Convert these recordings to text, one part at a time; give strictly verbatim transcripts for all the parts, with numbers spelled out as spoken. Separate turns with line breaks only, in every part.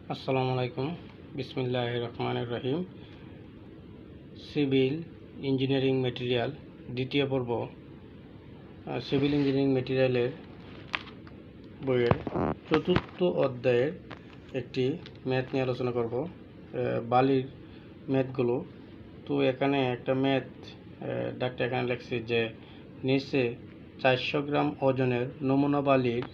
আসসালামু আলাইকুম বিসমিল্লাহির রহমানির রহিম সিভিল ইঞ্জিনিয়ারিং ম্যাটেরিয়াল দ্বিতীয় পর্ব সিভিল ইঞ্জিনিয়ারিং ম্যাটেরিয়ালের বইয়ের চতুর্থ অধ্যায়ের একটি ম্যাথ নিয়ে আলোচনা করব বালির ম্যাথগুলো। তো এখানে একটা ম্যাথ ডাক্তার এখানে লিখছে যে নিচে চারশো গ্রাম ওজনের নমুনা বালির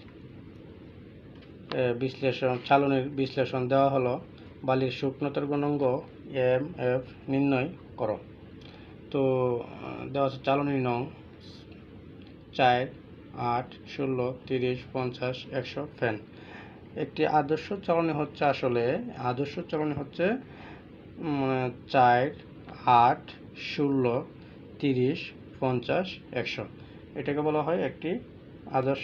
বিশ্লেষণ চালনের বিশ্লেষণ দেওয়া হলো, বালির শুকনতার গুণাঙ্ক এম এফ নির্ণয় করো। তো দেওয়া আছে চালনী নং চার, আট, ষোলো, তিরিশ, পঞ্চাশ, একশো ফ্যান। একটি আদর্শ চালনী হচ্ছে আসলে আদর্শ চালনী হচ্ছে চার, আট, ষোলো, তিরিশ, পঞ্চাশ, একশো। এটাকে বলা হয় একটি আদর্শ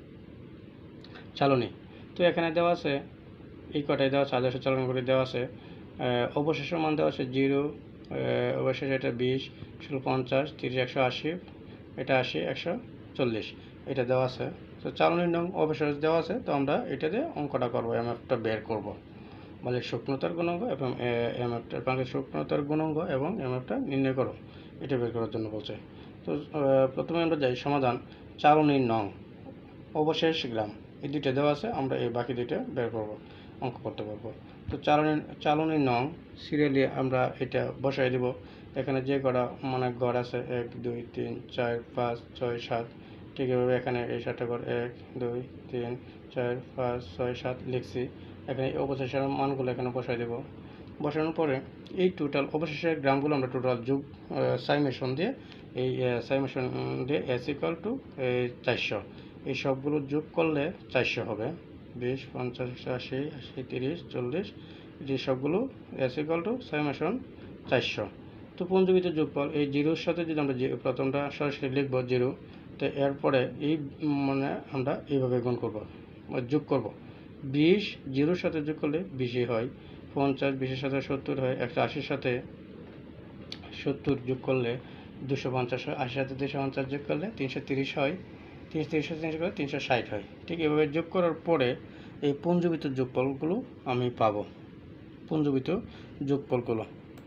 চালনী। তো এখানে দেওয়া আছে এই কটাই দেওয়া আছে, আদর্শ চালনীগুলি দেওয়া আছে। অবশেষ মান দেওয়া আছে জিরো, অবশেষ এটা বিশ, ষোলো, পঞ্চাশ, তিরিশ, একশো আশি, এটা আশি, একশো চল্লিশ, এটা দেওয়া আছে। তো চালনীর নং অবশেষ দেওয়া আছে, তো আমরা এটা দিয়ে অঙ্কটা করবো, এম এফটা বের করবো, মানে শুকনতার গুণাঙ্ক এবং এম এফটা পানির শুকনতার গুণাঙ্ক এবং এম এফটা নির্ণয় করো, এটা বের করার জন্য বলছে। তো প্রথমে আমরা যাই সমাধান। চালনীর নং অবশেষ গ্রাম এই দুইটা দেওয়া আছে, আমরা এই বাকি দুইটা বের করব, অঙ্ক করতে পারবো। তো চালনী চালনীর নং সিরিয়ালি আমরা এটা বসাই দেব। এখানে যে কটা মানে ঘর আছে এক, দুই, তিন, চার, পাঁচ, ছয়, সাত, ঠিক এভাবে এখানে এই সাতটা ঘর এক, দুই, তিন, চার, পাঁচ, ছয়, সাত লিখছি। এখানে অবশেষের মানগুলো এখানে বসাই দেব। বসানোর পরে এই টোটাল অবশেষের গ্রামগুলো আমরা টোটাল যোগ সাইমেশন দিয়ে এই সাইমেশন দিয়ে এস ইকুয়াল টু চারশো, এই সবগুলো যোগ করলে চারশো হবে। বিশ, পঞ্চাশ, আশি, আশি, তিরিশ, চল্লিশ, এই সবগুলো এস ইকুয়াল টু সাইমেশন চারশো। তো পঞ্চবিত যোগফল এই জিরোর সাথে যদি আমরা প্রথমটা সরাসরি লিখব জিরো, তো এরপরে এই মানে আমরা এইভাবে গুণ করব, যোগ করব। বিশ জিরোর সাথে যোগ করলে বিশই হয়, পঞ্চাশ বিশের সাথে সত্তর হয়, একশো আশির সাথে সত্তর যোগ করলে দুশো পঞ্চাশ হয়, আশির সাথে দুশো পঞ্চাশ যোগ করলে তিনশো তিরিশ হয়, তিরিশ তিরিশ তিনশো করে তিনশো ষাট হয়। ঠিক এভাবে যোগ করার পরে এই পুঞ্জবিত যোগফলগুলো আমি পাবো, পুঞ্জবিত যোগফলগুলো।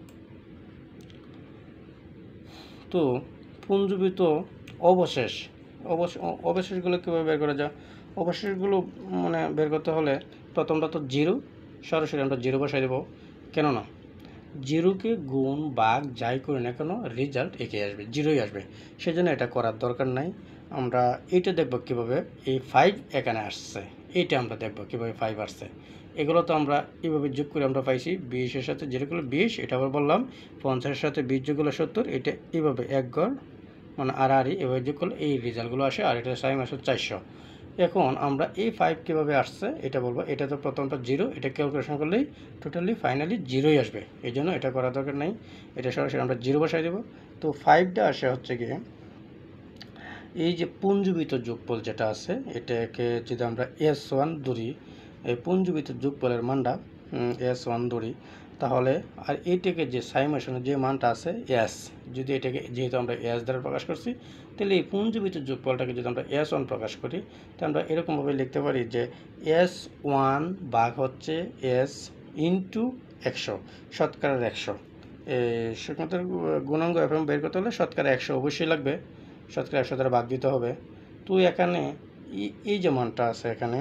তো পুঞ্জবিত অবশেষ অবশেষগুলো কীভাবে বের করা যায়? অবশেষগুলো মানে বের করতে হলে প্রথমটা তো জিরো, সরাসরি আমরা জিরো বসাই দেবো। কেননা জিরোকে গুণ ভাগ যাই করি না কেন রেজাল্ট একই আসবে, জিরোই আসবে, সেজন্য এটা করার দরকার নাই। আমরা এইটা দেখব কীভাবে এই ফাইভ এখানে আসছে, এইটা আমরা দেখব কীভাবে ফাইভ আসছে। এগুলো তো আমরা এইভাবে যোগ করে আমরা পাইছি বিশের সাথে যেগুলো বিশ, এটা আবার বললাম পঞ্চাশের সাথে বিশ যোগগুলো সত্তর, এটা এইভাবে এক গড় মানে আর আরই এভাবে যোগ করলে এই রেজাল্টগুলো আসে, আর এটা সাইম আসে চারশো। এখন আমরা এই ফাইভ কীভাবে আসছে এটা বলবো। এটা তো প্রথমটা জিরো, এটা ক্যালকুলেশন করলেই টোটালি ফাইনালি জিরোই আসবে, এই জন্য এটা করার দরকার নেই, এটা সরাসরি আমরা জিরো বসাই দেবো। তো ফাইভটা আসে হচ্ছে গিয়ে এই যে পুঞ্জবিত যোগফল যেটা আছে, এটাকে যদি আমরা এস ওয়ান ধরি, এই পুঞ্জবিত যোগফলের মানটা এস ওয়ান ধরি, তাহলে আর এইটাকে যে সাইমেশনের যে মানটা আছে এস, যদি এটাকে যেহেতু আমরা এস দ্বারা প্রকাশ করছি, তাহলে এই পুঞ্জবিত যোগফলটাকে যদি আমরা এস ওয়ান প্রকাশ করি, তাহলে আমরা এরকমভাবে লিখতে পারি যে এস ওয়ান ভাগ হচ্ছে এস ইন্টু একশো, শতকরার একশো। শুকনতার গুণাঙ্ক এখন বের করতে হলে শতকরা একশো অবশ্যই লাগবে, শতকরা একশো দ্বারা ভাগ দিতে হবে। তো এখানে এই যে মানটা আছে এখানে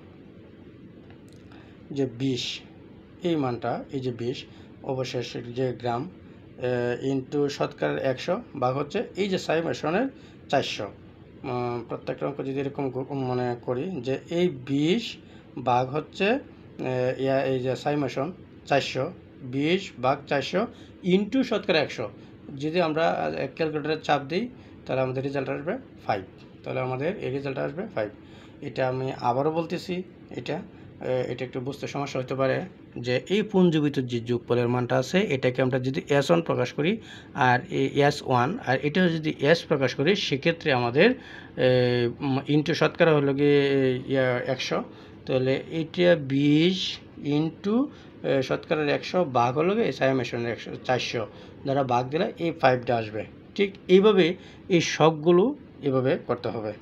যে বিশ, এই মানটা এই যে বিশ অবশেষ যে গ্রাম ইন্টু শতকরার একশো ভাগ হচ্ছে এই যে সাইমেশনের চারশো। প্রত্যেকটা অঙ্ক যদি এরকম মনে করি যে এই বিশ ভাগ হচ্ছে এই যে সাইমেশন চারশো, বিশ ভাগ চারশো ইন্টু শতকরা একশো, যদি আমরা ক্যালকুলেটারে চাপ দিই তাহলে আমাদের রেজাল্ট আসবে ফাইভ, তাহলে আমাদের এই রেজাল্ট আসবে ফাইভ। এটা আমি আবারও বলতেছি, এটা এটা একটু বুঝতে সমস্যা হতে পারে যে এই পুঞ্জবিত যে যোগফলের মানটা আছে এটাকে আমরা যদি এস ওয়ান প্রকাশ করি আর এই এস ওয়ান আর এটা যদি এস প্রকাশ করি, সেক্ষেত্রে আমাদের ইন্টু শতকরা হলো গিয়ে একশো, তাহলে এটা বিশ ইন্টু শতকরার একশো ভাগ হলো গিয়ে সাইমেশনের একশো চারশো দ্বারা ভাগ দিলে এই ফাইভটা আসবে। ঠিক এইভাবে এই সবগুলো এভাবে করতে হবে।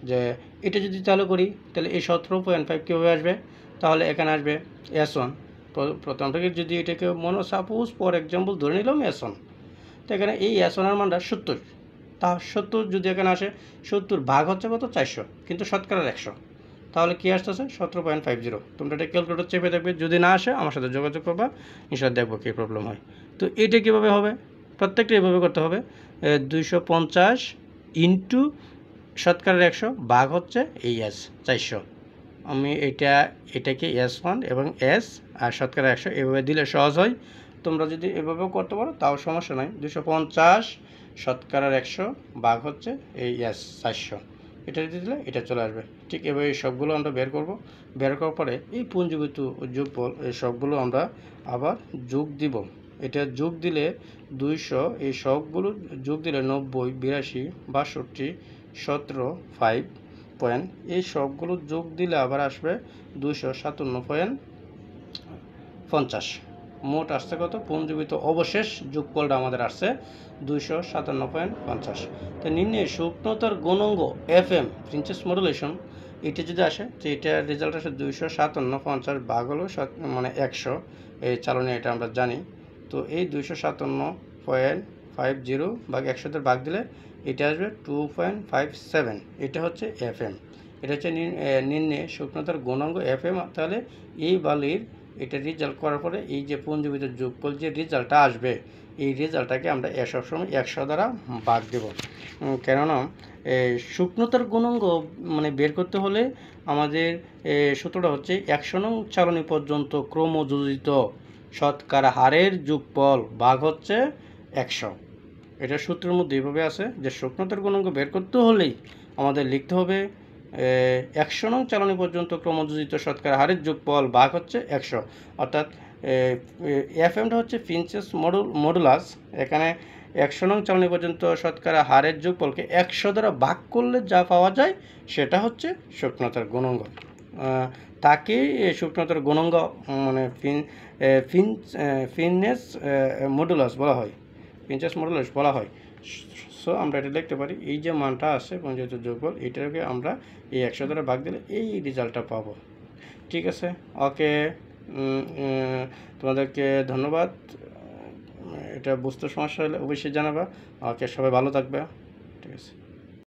যে এটা যদি চালু করি তাহলে এই সতেরো পয়েন্ট ফাইভ কীভাবে আসবে, তাহলে এখানে আসবে এস ওয়ান। প্রথম থেকে যদি এটাকে মনে সাপোজ ফর এক্সাম্পল ধরে নিলাম এস ওয়ান, তো এখানে এই এস ওয়ানের মানটা সত্তর, তা সত্তর যদি এখানে আসে, সত্তর ভাগ হচ্ছে কত, চারশো, কিন্তু শতকরার একশো, তাহলে কী আসতেছে সতেরো পয়েন্ট ফাইভ জিরো। তোমরা এটা ক্যালকুলেটর চেপে দেখবে, যদি না আসে আমার সাথে যোগাযোগ করবা, ইনশাল্লাহ দেখবো কী প্রবলেম হয়। তো এটা কীভাবে হবে, প্রত্যেকটা এভাবে করতে হবে, দুইশো পঞ্চাশ ইন্টু শতকরার একশো ভাগ হচ্ছে এই এস চারশো। আমি এটা এটাকে এস ওয়ান এবং এস আর শতকরা একশো এভাবে দিলে সহজ হয়। তোমরা যদি এভাবেও করতে পারো তাও সমস্যা নাই। দুশো পঞ্চাশ শতকরার একশো ভাগ হচ্ছে এই এস চারশো, এটা যদি দিলে এটা চলে আসবে। ঠিক এভাবে সবগুলো আমরা বের করব। বের করার পরে এই পুঞ্জীভূত যোগফল এই সবগুলো আমরা আবার যোগ দিব। এটা যোগ দিলে দুইশো, এই সবগুলো যোগ দিলে নব্বই, বিরাশি, বাষট্টি, সতেরো, ফাইভ পয়েন্ট, এই সবগুলো যোগ দিলে আবার আসবে দুইশো সাতান্ন পয়েন্ট পঞ্চাশ। মোট আসছে কত, পুঞ্জীভূত অবশেষ যোগফলটা আমাদের আসছে দুইশো সাতান্ন পয়েন্ট পঞ্চাশ। তো নিম্নে শুকনতার গুণাঙ্গ এফ এম প্রিন্সেস মডুলেশন, এটা যদি আসে তো এটার রেজাল্ট আসে দুইশো সাতান্ন পঞ্চাশ ভাগ হলো মানে একশো, এই চালনে এটা আমরা জানি। তো এই দুইশো সাতান্ন পয়েন্ট ফাইভ জিরো ভাগ একশোতে ভাগ দিলে এটা আসবে টু পয়েন্ট ফাইভ সেভেন, এটা হচ্ছে এফ এম। এটা হচ্ছে নিম্নে শুকনতার গুণাঙ্গ এফ এম। তাহলে এই বালির এটা রেজাল্ট করার পরে এই যে পুঞ্জীভূত যোগফল যে রেজাল্টটা আসবে, এই রেজাল্টটাকে আমরা সবসময় একশো দ্বারা ভাগ দেব। কেননা শুকনতার গুণাঙ্গ মানে বের করতে হলে আমাদের সূত্রটা হচ্ছে একশো নং চালনী পর্যন্ত ক্রমযোজিত শতকরা হারের যোগফল ভাগ হচ্ছে একশো। এটা সূত্রের মধ্যে এইভাবে আছে যে শুকনতার গুণাঙ্ক বের করতে হলেই আমাদের লিখতে হবে একশো নং চালনী পর্যন্ত ক্রমযোজিত শতকরা হারের যোগফল ভাগ হচ্ছে একশো। অর্থাৎ এফ এমটা হচ্ছে প্রিন্সেস মডুল মডুলাস। এখানে একশো নং চালনী পর্যন্ত শতকরা হারের যোগফলকে একশো দ্বারা ভাগ করলে যা পাওয়া যায় সেটা হচ্ছে শুকনতার গুণাঙ্ক। তাকে শুকনতার গুণাঙ্ক মানে ফিন ফিন ফিননেস মডুলাস বলা হয়, প্রিন্সেস মডুলাস বলা হয়। সো আমরা এটা লিখতে পারি এই যে মানটা আছে পুঞ্জীভূত যোগফল, এটাকে আমরা এই একশো দ্বারা ভাগ দিলে এই রেজাল্টটা পাবো। ঠিক আছে, ওকে, তোমাদেরকে ধন্যবাদ। এটা বুঝতে সমস্যা হলে অবশ্যই জানাবা। ওকে, সবাই ভালো থাকবে। ঠিক আছে।